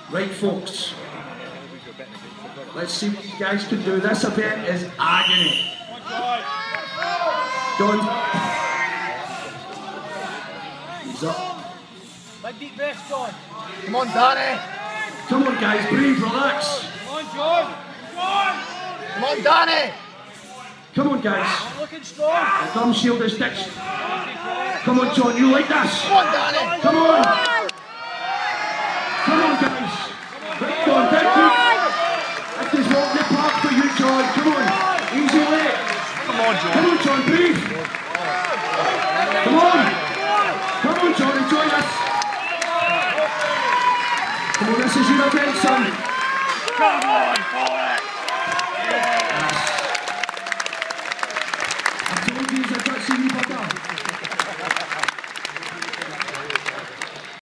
Right, folks. Let's see what you guys can do. This event is agony. John. He's up. Big deep breath, John. Come on, Danny. Come on, guys. Breathe. Relax. Come on, John. John. Come on, Danny. Come on, guys. I'm looking strong. The thumb shield is stitched. Come on, John. You like this? Come on, Danny. Come on. Come on, guys. Right, John. Dig deep. This is walk the park for you, John. Come on. Easy leg. Come on, John. Come on, John. Breathe. Come on. Come on, John. Enjoy this. Come on, this is your event, son. Come on, Pollock.